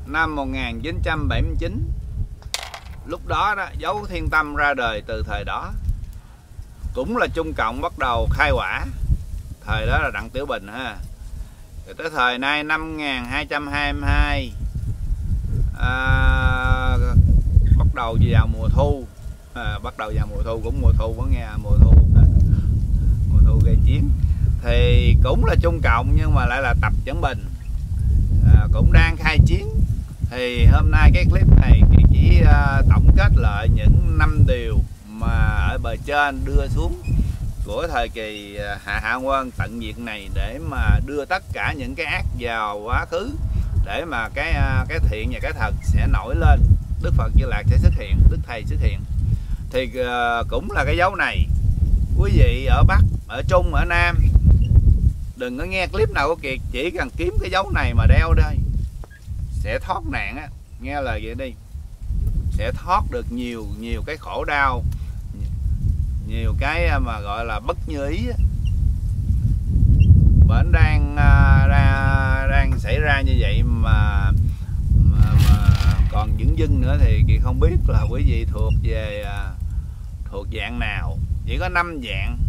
năm 1979. Lúc đó đó, dấu Thiên Tâm ra đời từ thời đó. Cũng là Trung Cộng bắt đầu khai hỏa. Thời đó là Đặng Tiểu Bình ha. Rồi tới thời nay năm 1222 bắt đầu vào mùa thu. Bắt đầu vào mùa thu, cũng mùa thu, có nghe mùa thu. Mùa thu gây chiến. Thì cũng là Trung Cộng nhưng mà lại là Tập Cận Bình, cũng đang khai chiến. Thì hôm nay cái clip này chỉ tổng kết lại những 5 điều mà ở bề trên đưa xuống của thời kỳ Hạ Quân tận diệt này, để mà đưa tất cả những cái ác vào quá khứ, để mà cái thiện và cái thật sẽ nổi lên. Đức Phật Di Lặc sẽ xuất hiện, Đức Thầy xuất hiện. Thì cũng là cái dấu này. Quý vị ở Bắc, ở Trung, ở Nam đừng có nghe clip nào của Kiệt, chỉ cần kiếm cái dấu này mà đeo đây sẽ thoát nạn á. Nghe lời vậy đi, sẽ thoát được nhiều cái khổ đau, nhiều cái mà gọi là bất như ý á. Bển đang xảy ra như vậy mà còn dửng dưng nữa thì Kiệt không biết là quý vị thuộc dạng nào. Chỉ có 5 dạng.